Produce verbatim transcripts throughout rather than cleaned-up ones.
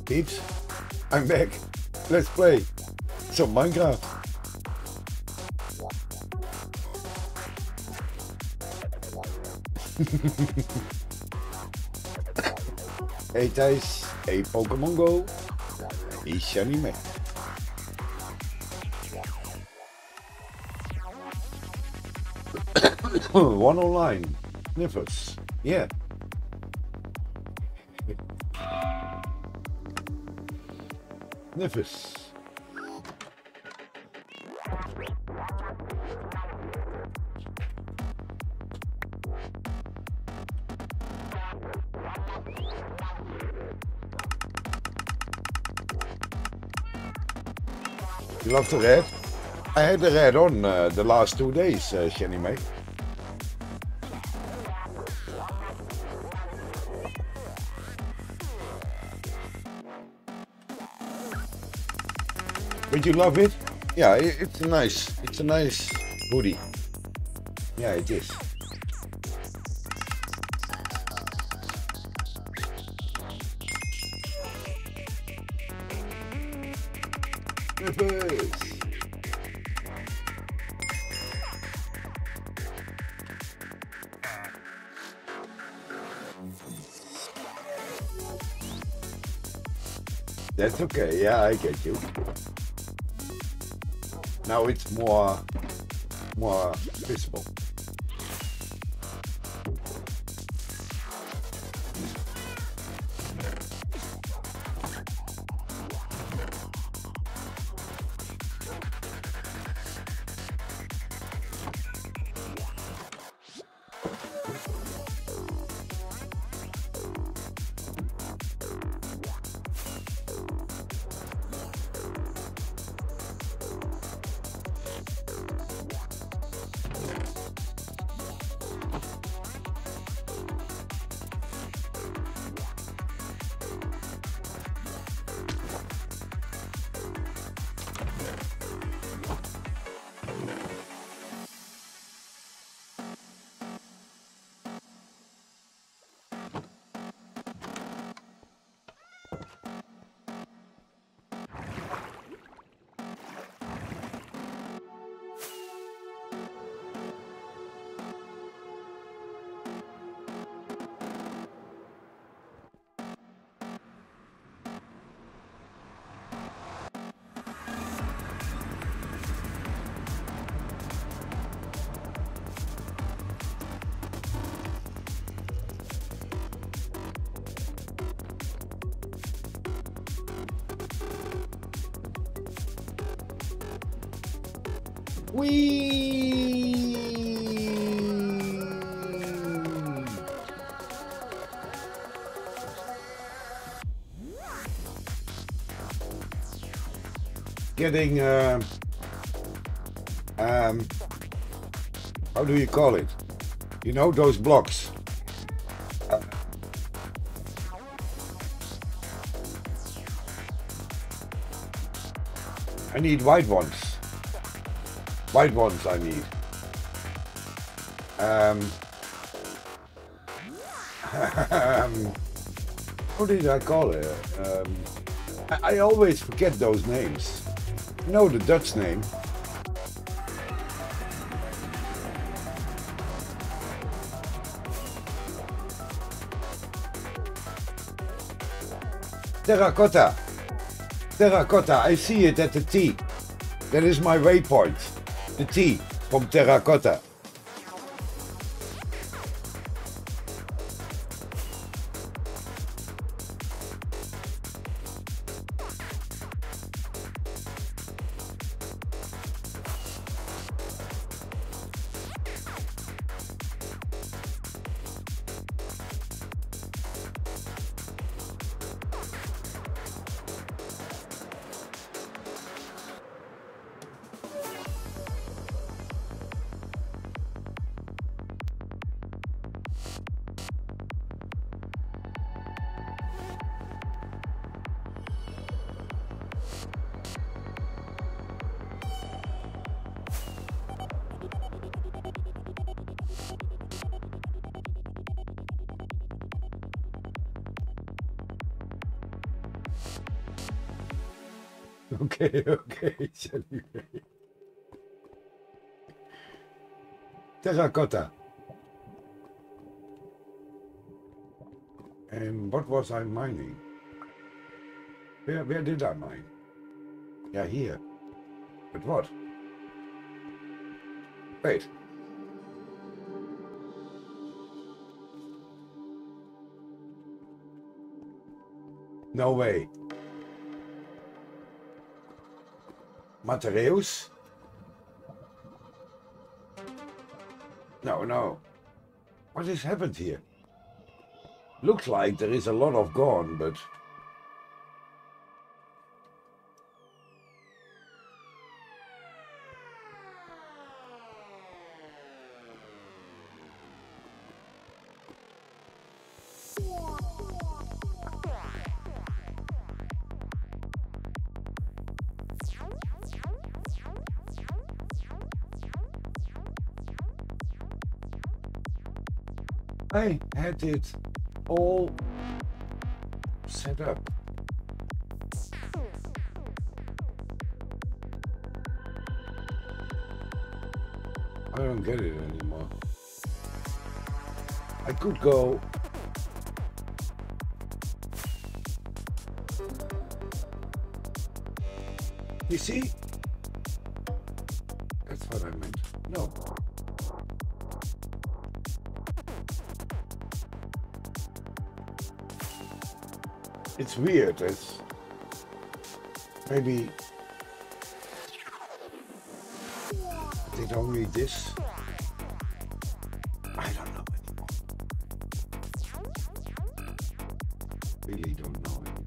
Peeps, I'm back. Let's play some Minecraft. Hey Thijs, hey Pokemon Go, hey Shiny Mac. One online, Nifus, yeah. Nifus. You love the red? I had the red on uh, the last two days, uh, Shiny Mac. But you love it? Yeah, it, it's a nice, it's a nice hoodie. Yeah, it is. Nippers. That's okay, yeah, I get you. Now it's more, more visible. Whee! Getting, uh, um, how do you call it? You know, those blocks. Uh, I need white ones. White ones I need. Um, um, what did I call it? Um, I, I always forget those names. You know the Dutch name. Terracotta. Terracotta, I see it at the T. That is my waypoint. The T from Terracotta. Okay, okay, anyway. Terracotta. And what was I mining? Where, where did I mine? Yeah, here. But what? Wait. No way. Matereus? No, no. What has happened here? Looks like there is a lot of gone, but... I had it all set up. I don't get it anymore. I could go... You see? That's what I meant. No. It's weird. It's maybe did only this. I don't know anymore. Really don't know anymore.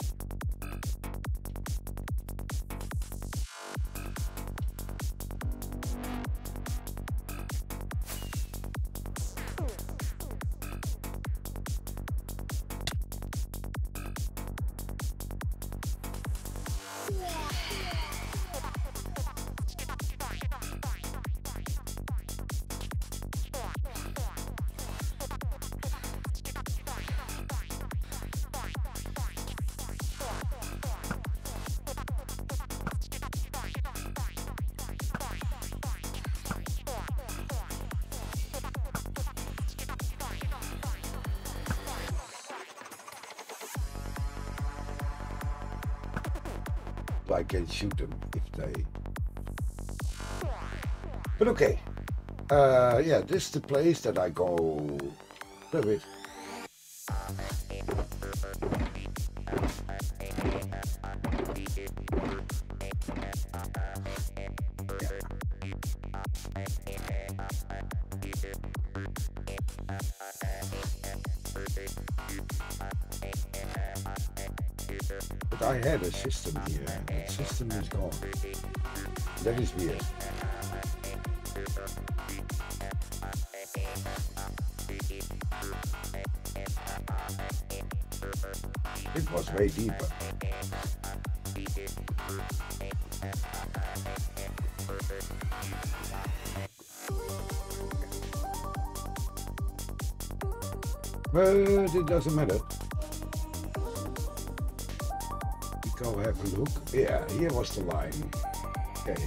I can shoot them if they... But okay. Uh, yeah, this is the place that I go... Wait, wait. But I had a system here, and that system is gone. That is weird. It was way deeper. But it doesn't matter. Go have a look. Yeah, here was the line. Okay.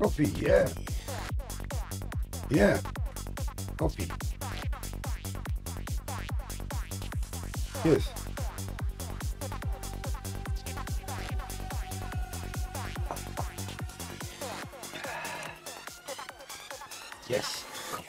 Coffee, yeah. Yeah. Coffee. Yes. Yes.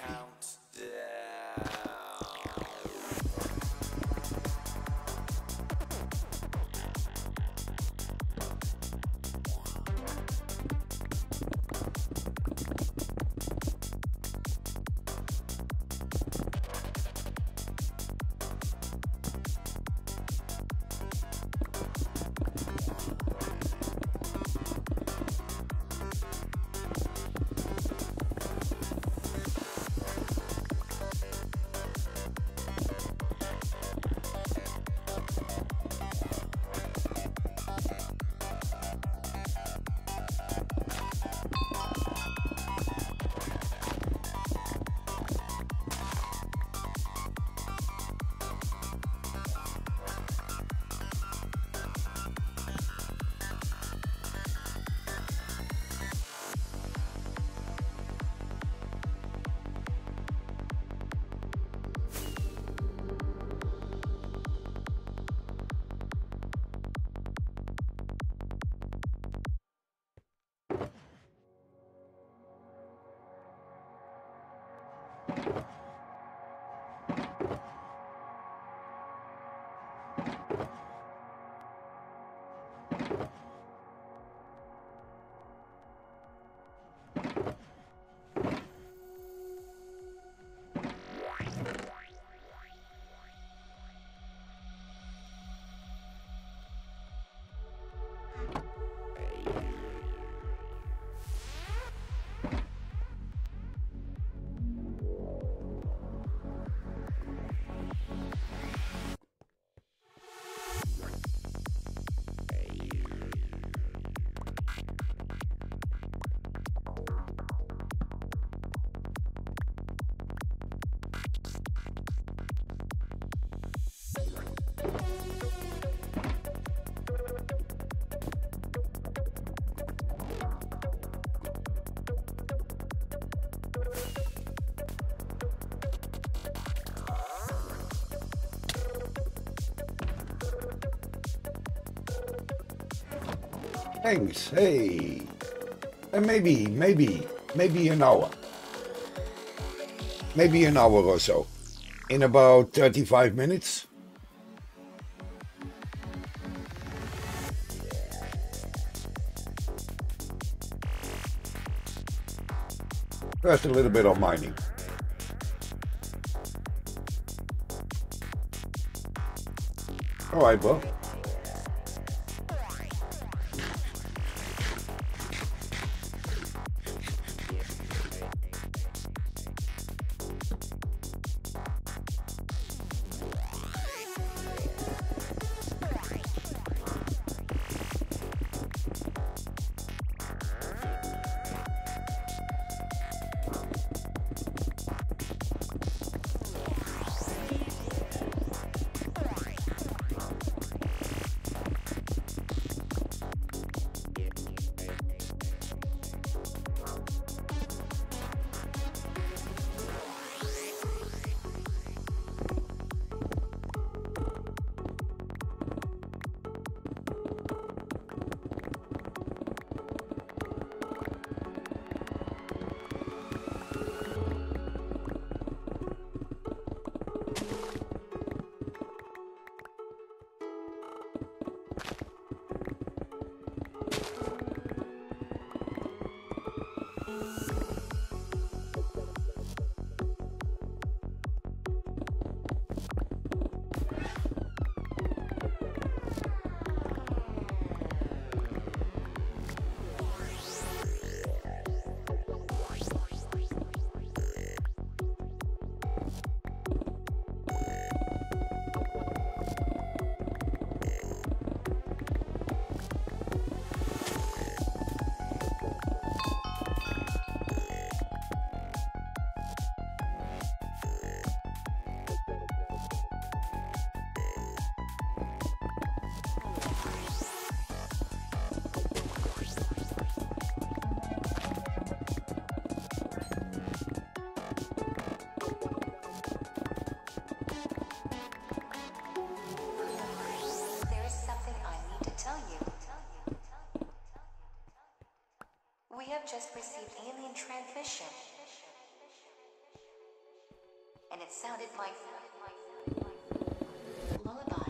Thanks. Hey. And maybe, maybe, maybe an hour. Maybe an hour or so. In about thirty-five minutes. First a little bit of mining. All right, well. have just received alien transmission. And it sounded like lullaby.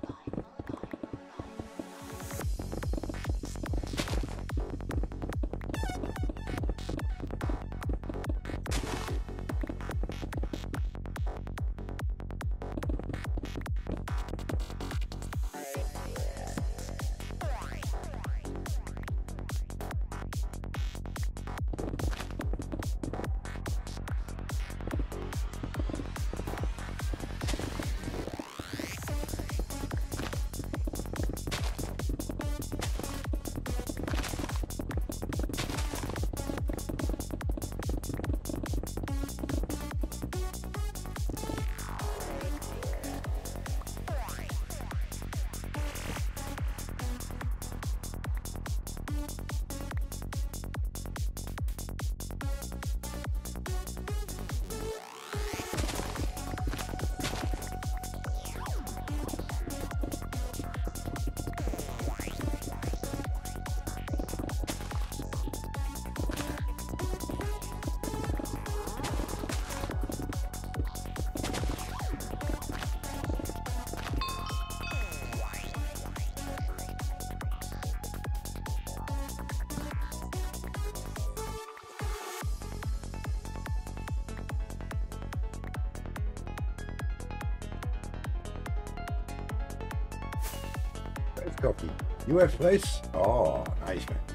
Coffee. You have place? Oh, nice man.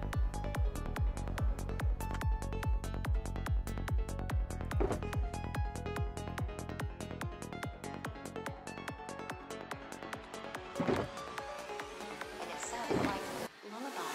And it sounded like lullaby.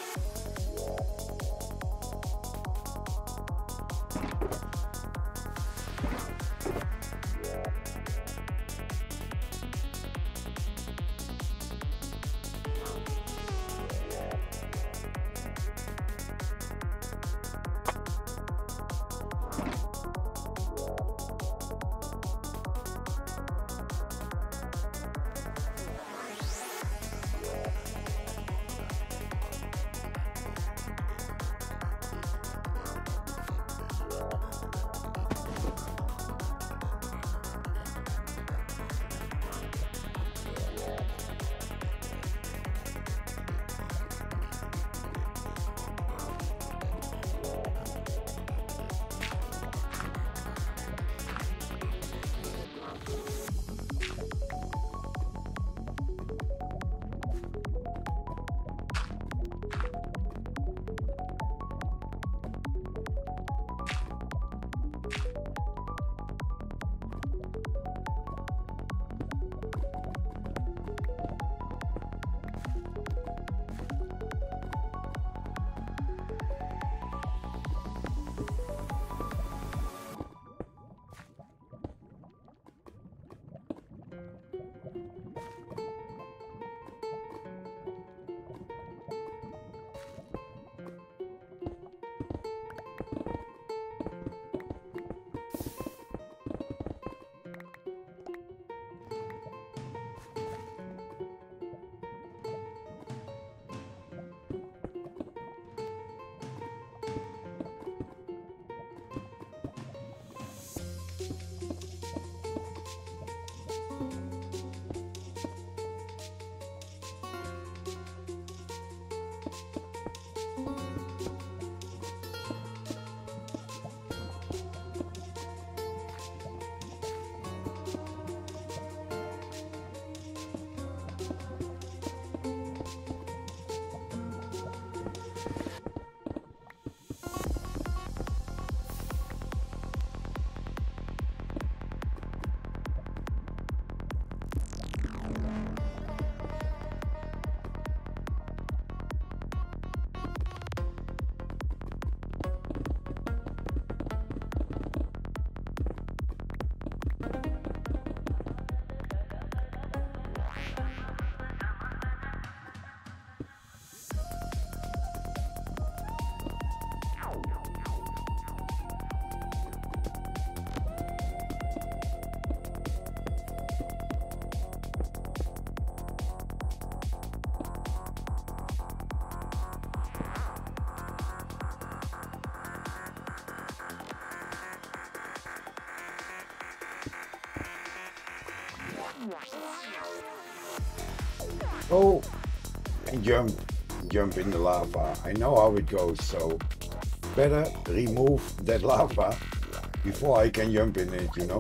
Oh, and jump, jump in the lava. I know how it goes, so better remove that lava before I can jump in it, you know.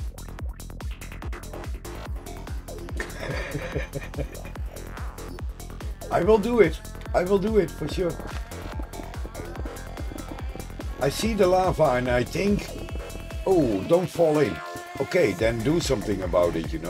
I will do it. I will do it for sure. I see the lava and I think, oh, don't fall in. Okay, then do something about it, you know.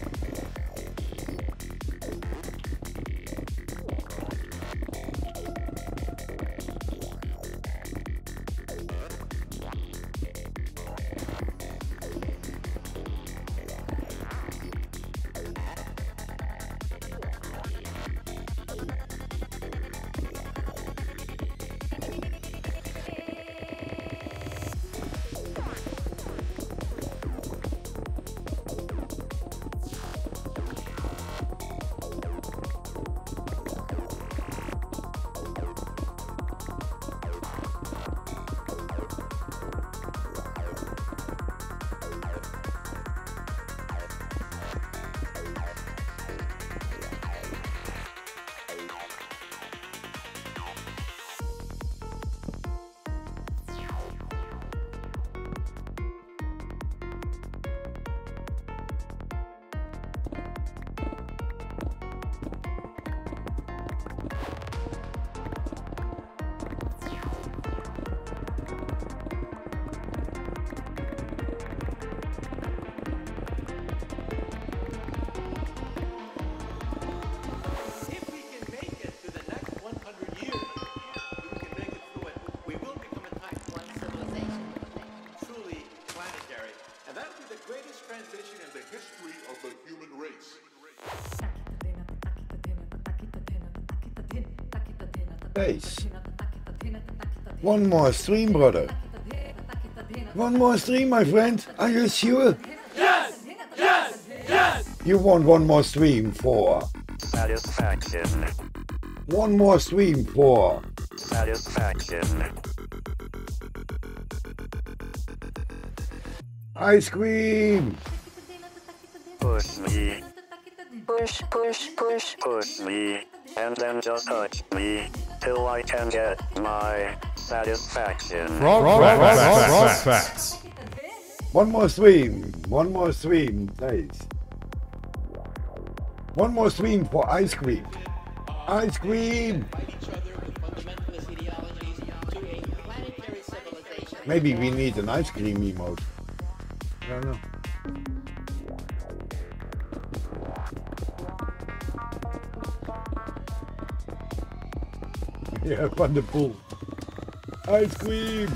Nice. One more stream, brother. One more stream, my friend. Are you sure? Yes! Yes! Yes! You want one more stream for? Satisfaction. One more stream for? Satisfaction. Ice cream. Push me. Push, push, push. Push me. And then just touch me. Till I can get my satisfaction. Frog, frog, frog, frog, frog, frog facts. One more stream. One more stream, please. One more stream for ice cream. Ice cream. Maybe we need an ice cream emote. I don't know. Yeah, Van der Poel. Ice cream.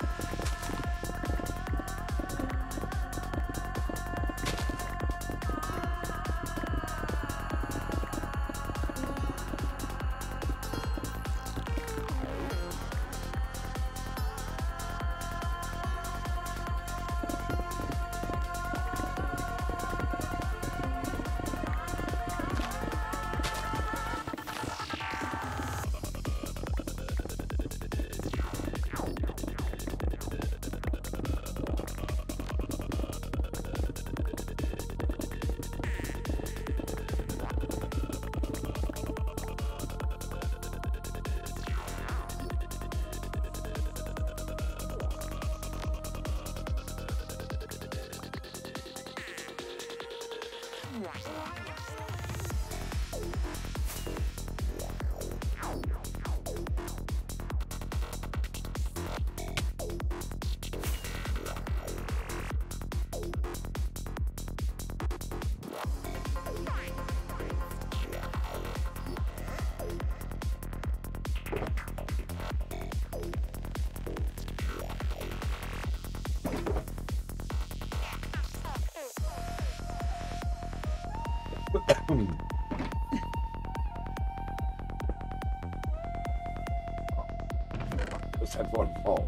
Let's have one fall.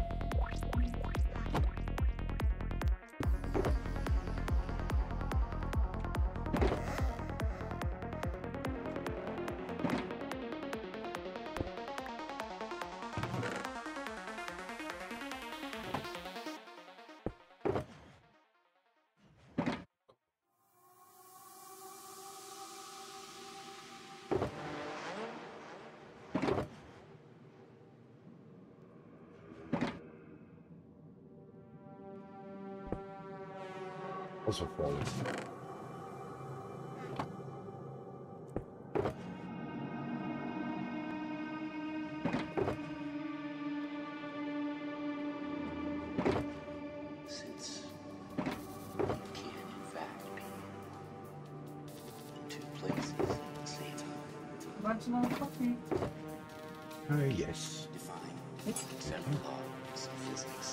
Also falling. Since it can in fact be in two places at the same time. Want some more coffee? Uh, yes. Define several laws of physics.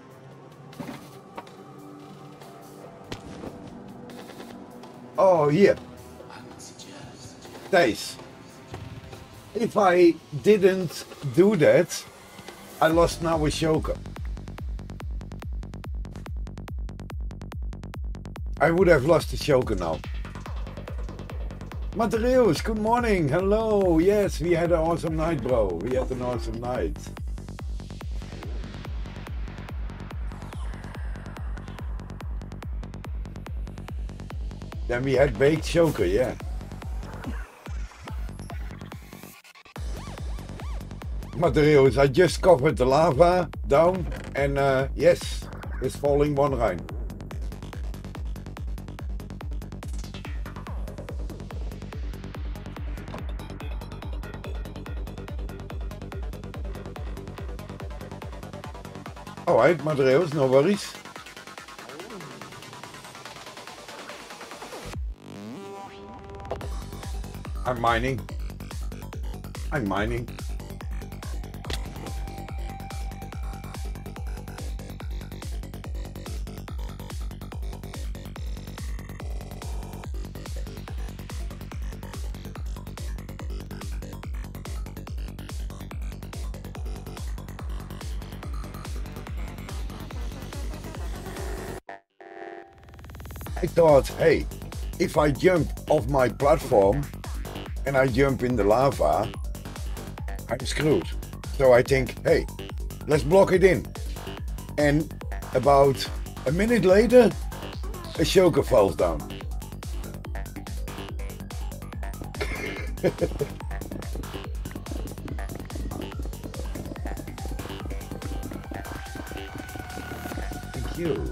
Oh, here. I would suggest Thijs. If I didn't do that, I lost now with Joker. I would have lost the Joker now. Matereus, good morning. Hello. Yes, we had an awesome night, bro. We had an awesome night. Then we had baked Joker, yeah. Matereus, I just covered the lava down and uh, yes, it's falling one line. Alright, Matereus, no worries. I'm mining. I'm mining. I thought, hey, if I jump off my platform and I jump in the lava, I'm screwed. So I think, hey, let's block it in. And about a minute later, a Joker falls down. Thank you.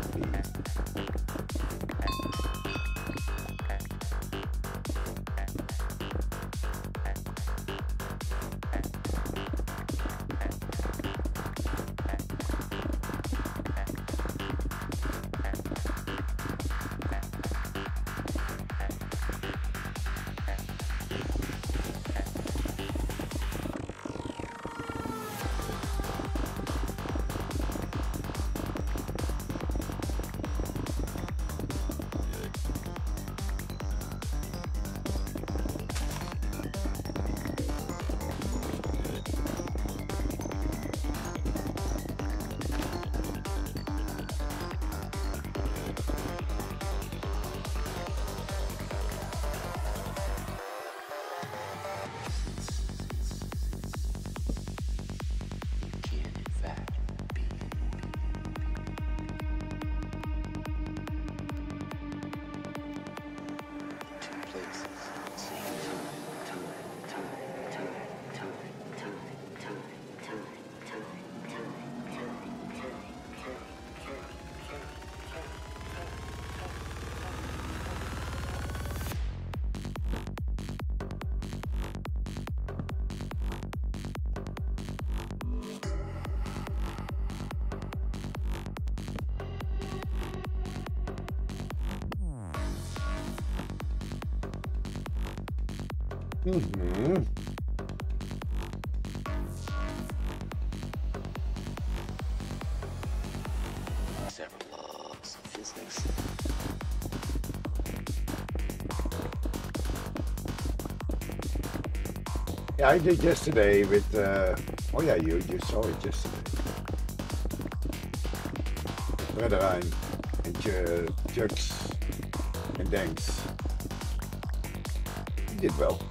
Mm-hmm. several laws of physics. Yeah, I did yesterday with, uh, oh yeah, you, you saw it yesterday. Brederijn and Ch Chucks and Danks. You did well.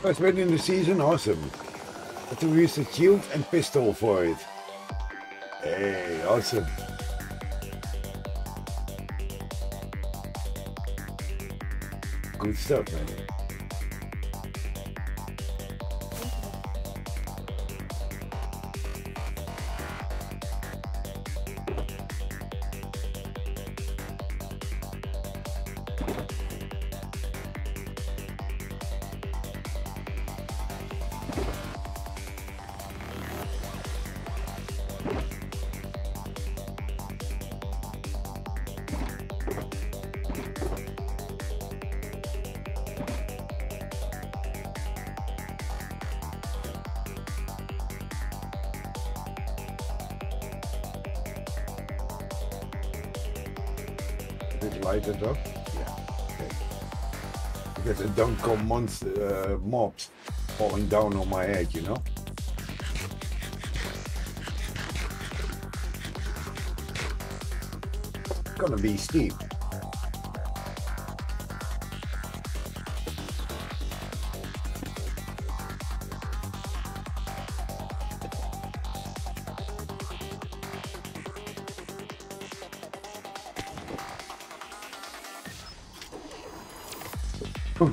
First win in the season, awesome. Have to use the shield and pistol for it. Hey, awesome. Good stuff, man. Bit lighted up, yeah, okay. Because it don't come monster uh, mobs falling down on my head, you know. It's gonna be steep. Boom.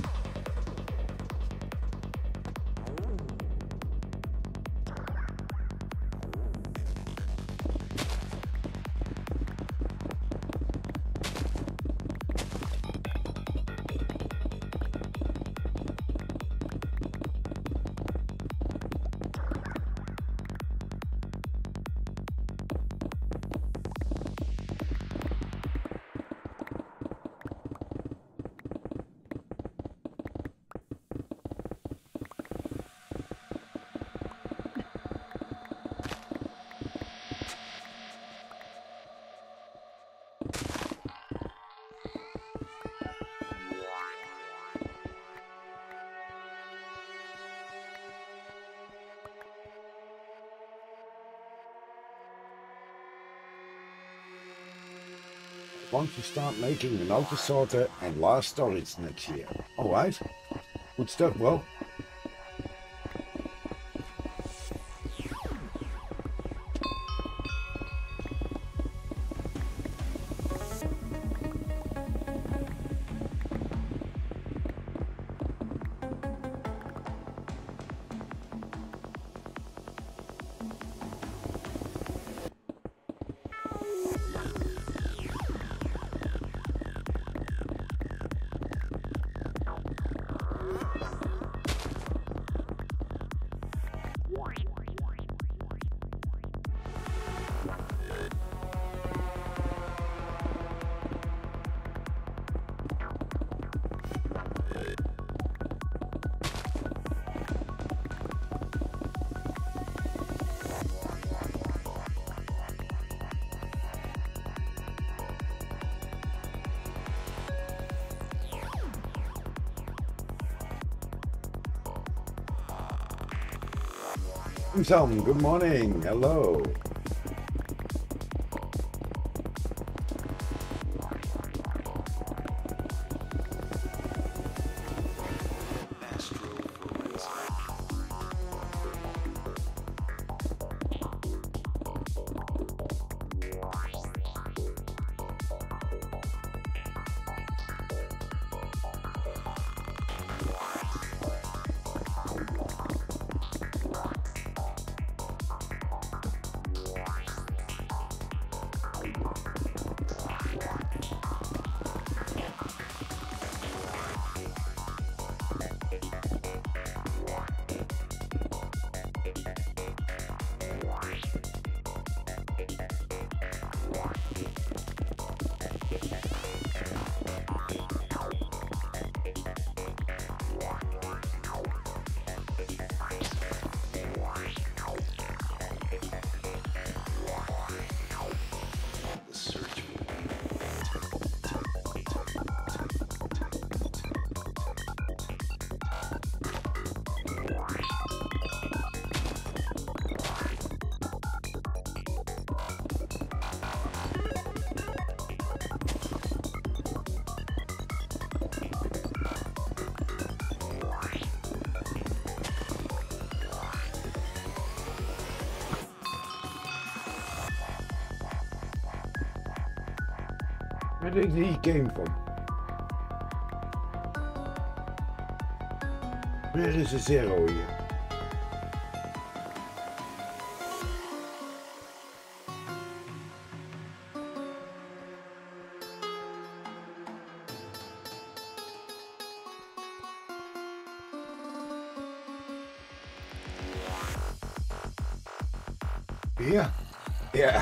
Want to start making an auto sorter and last storage next year. Alright, good stuff, bro. Sam, good morning. Hello. Where did he came from? Where is a zero here? Yeah, yeah.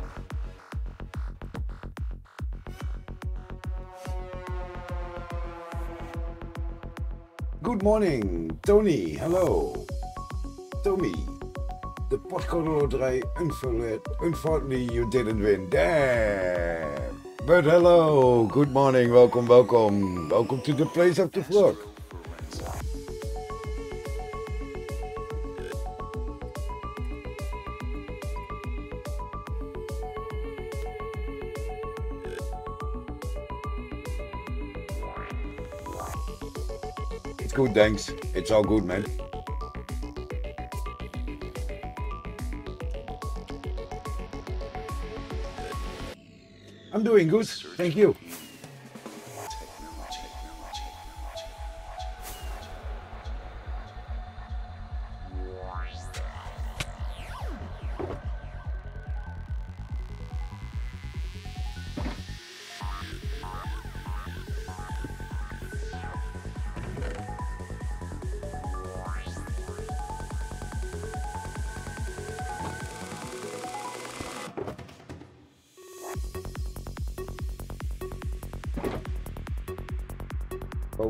Good morning, Tony. Hello, Tommy. The Postcode Loterij, unfortunately you didn't win. Damn. But hello, good morning, welcome, welcome. Welcome to the place of the vlog. It's good, thanks. It's all good, man. I'm doing good, thank you. Oh.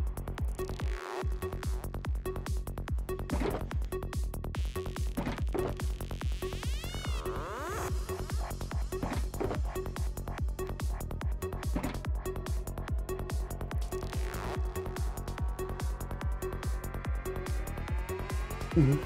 Mm-hmm.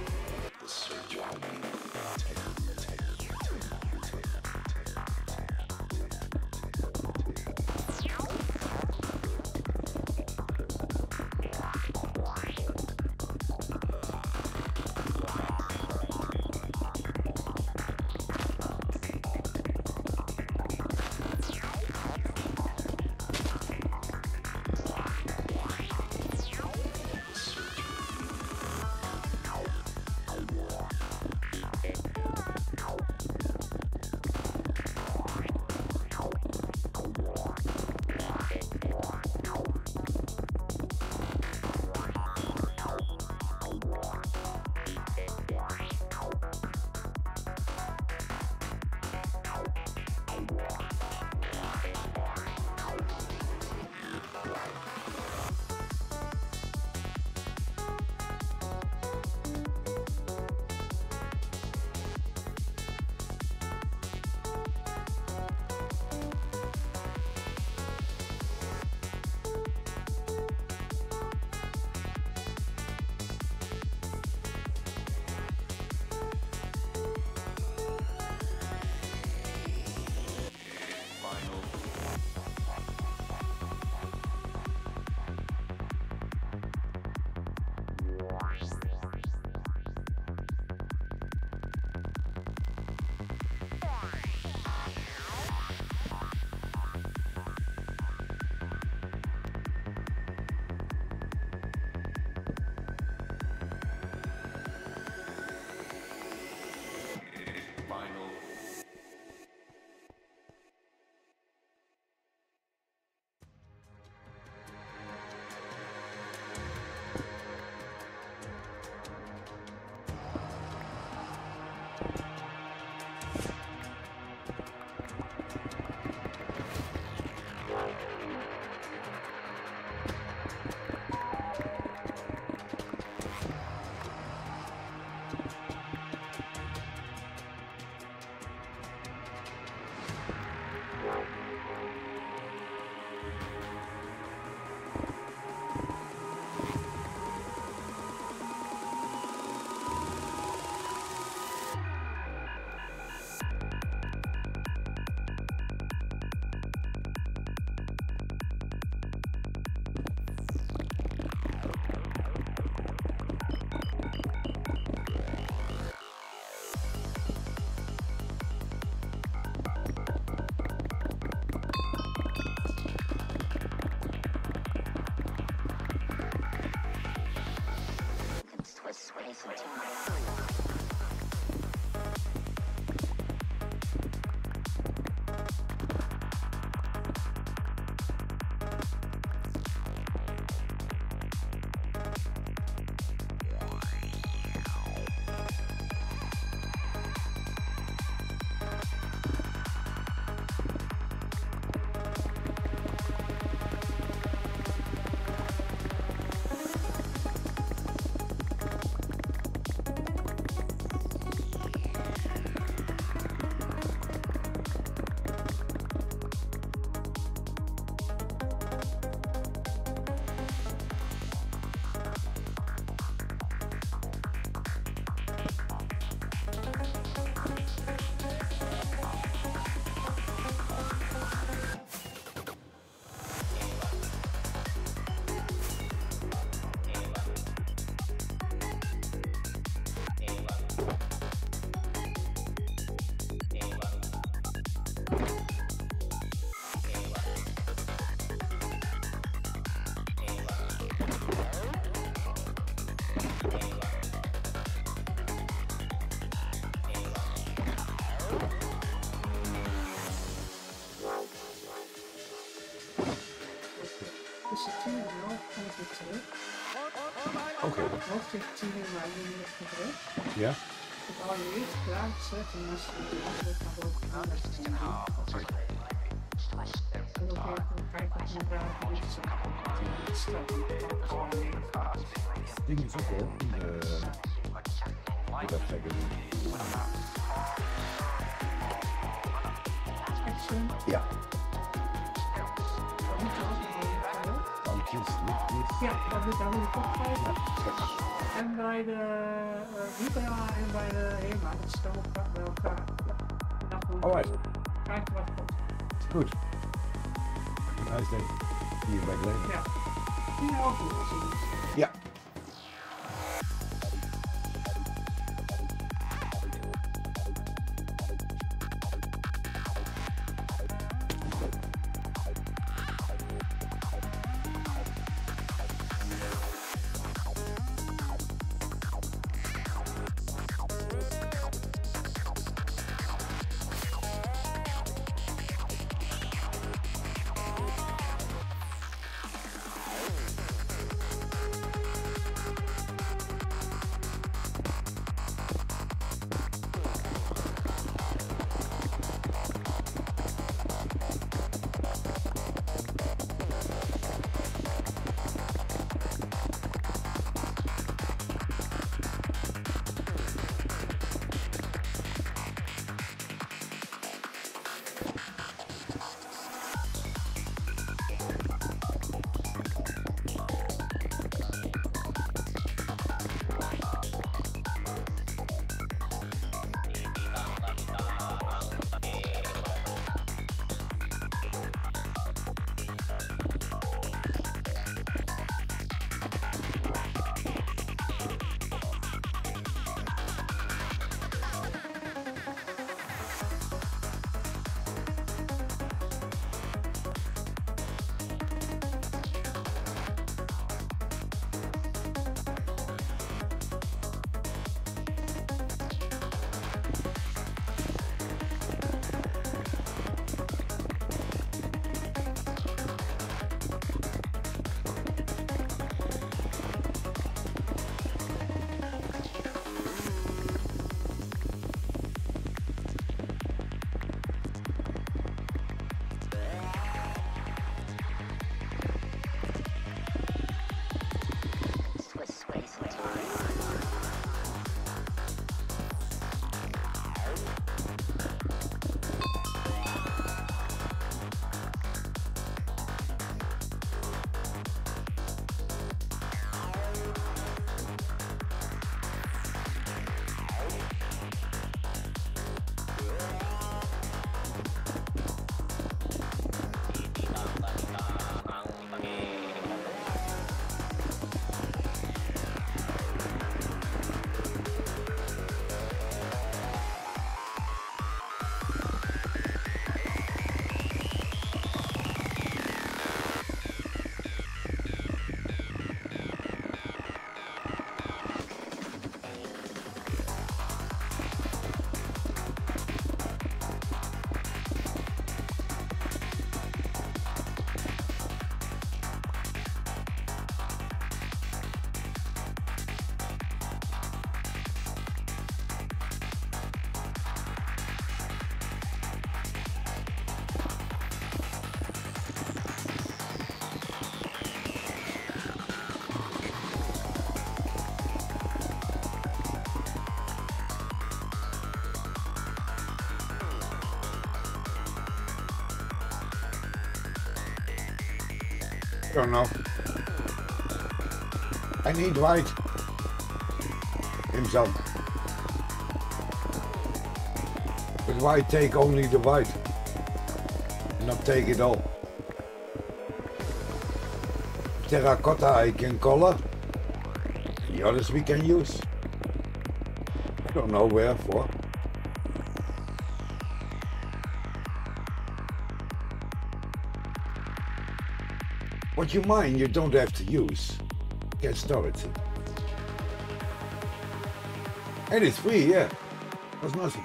Oké. Hoofdrichtingen waar jullie op gedrukt. Ja? Het allereerst plaatsen en als je de antwoord naar boven gaat, dan is het een haal. En dan ga je kijken of je daar niet zo het stellen. Het ding is ook wel, uh, hoe dat ga ik doen? Action. Ja. Dan moet je ook nog even Dan kies niet. ja, dan moet je ook opgeven. Ja. En bij de uh, Vibra en bij de HEMA, dat staan elkaar bij elkaar. En dan Alright. kijken wat komt. Goed. Hij is denk hier bij geleden. Ja. Die ook nog zien. Ja. Don't know. I need white. Himself. But why take only the white? Not take it all. Terracotta I can color. The others we can use. I don't know where for. What you mine you don't have to use. Can store it. And it's free, yeah. That's nothing.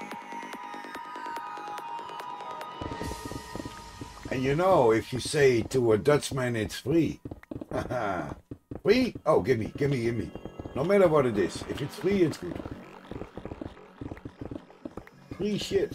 And you know, if you say to a Dutchman it's free. Haha. Free? Oh, give me, give me, give me. No matter what it is. If it's free, it's good. Free shit.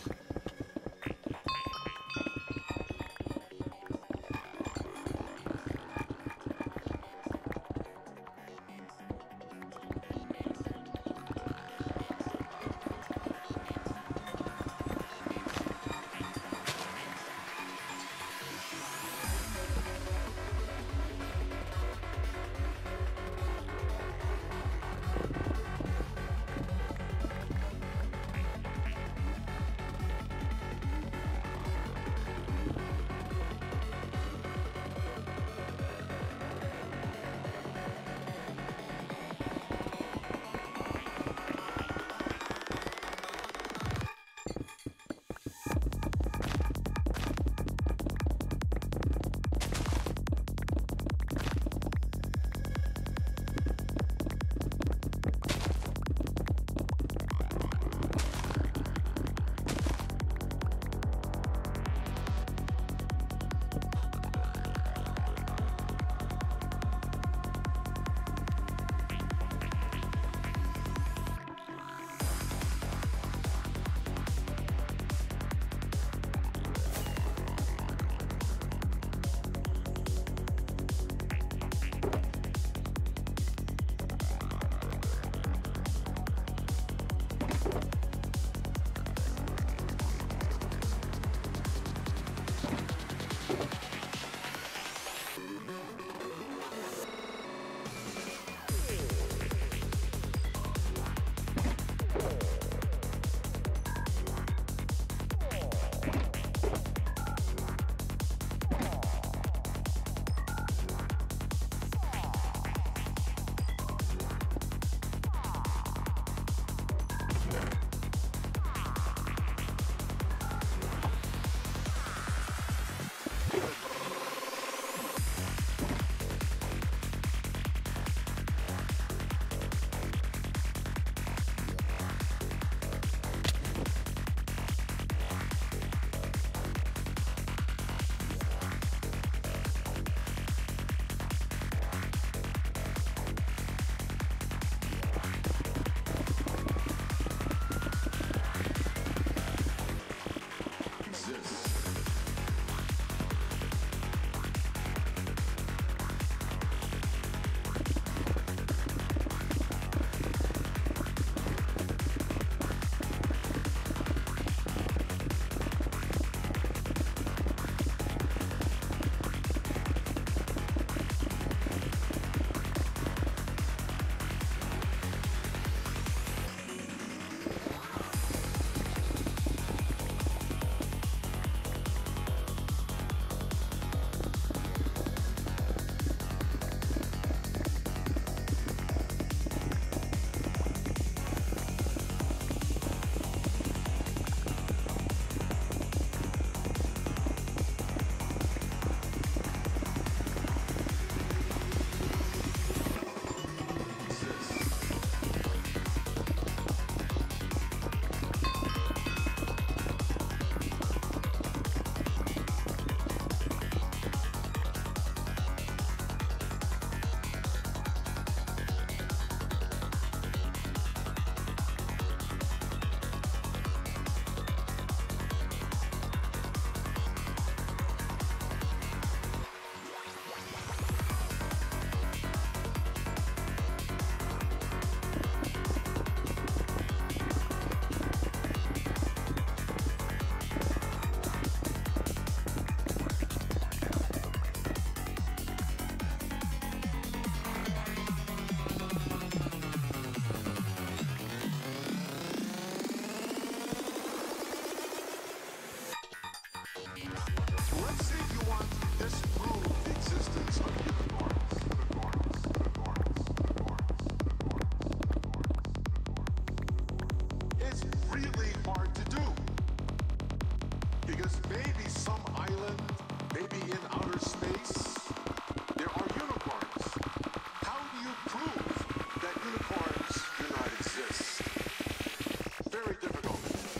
really hard to do. Because maybe some island, maybe in outer space, there are unicorns. How do you prove that unicorns do not exist? Very difficult.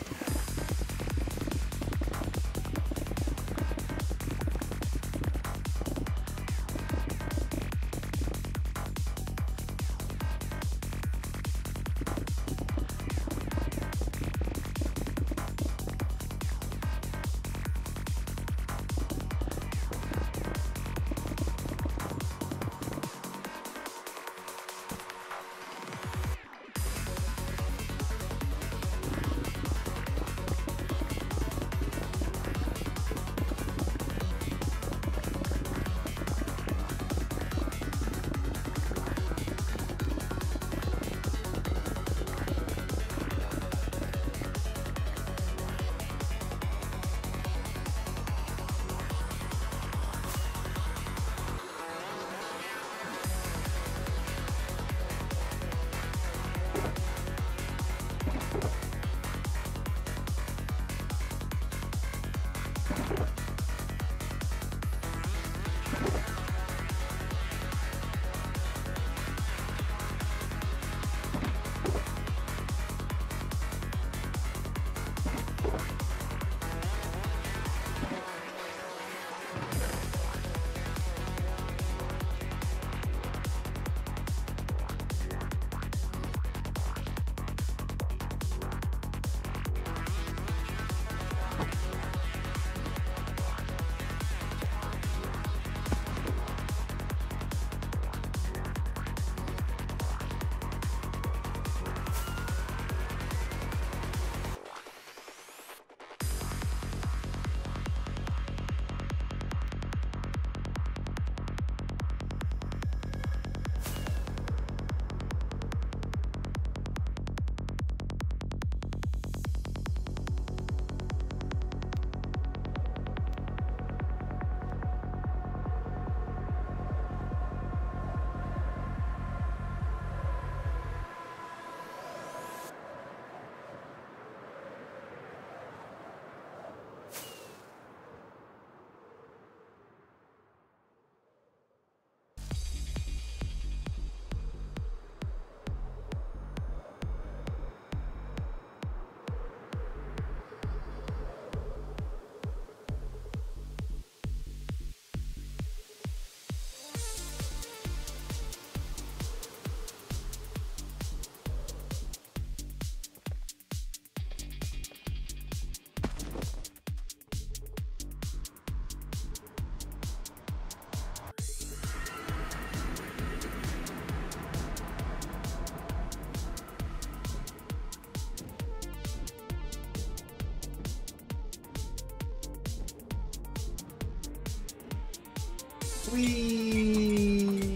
Whee!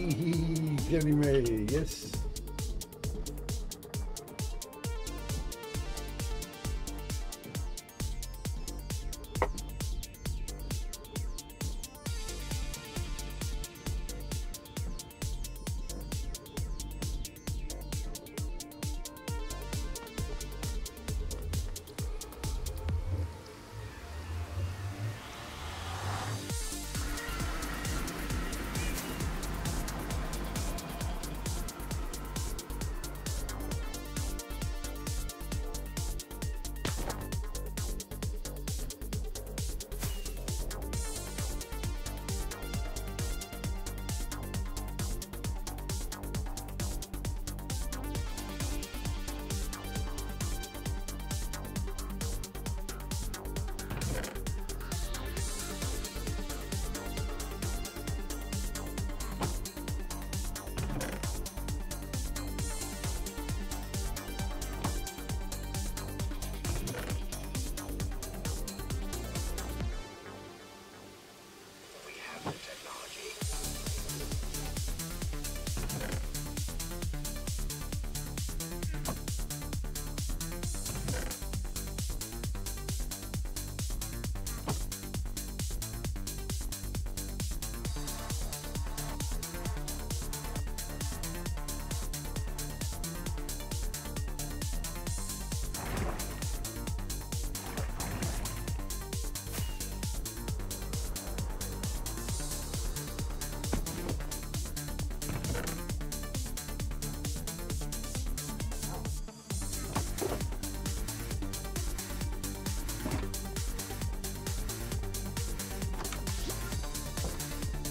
Jenny May, yes.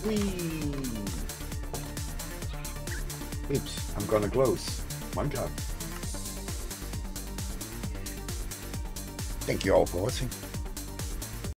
Whee! Oops, I'm gonna close Minecraft. Thank you all for watching.